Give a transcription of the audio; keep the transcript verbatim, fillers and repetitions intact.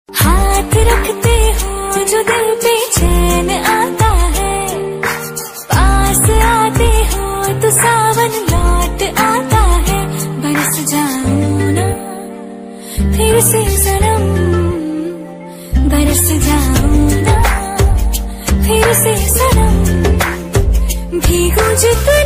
हाथ रखते हो जो दिल पे चैन आता है, पास आते हो तो सावन लौट आता है। बरस जाऊं ना फिर से सनम, बरस जाऊं ना फिर से सनम, भीगू जितना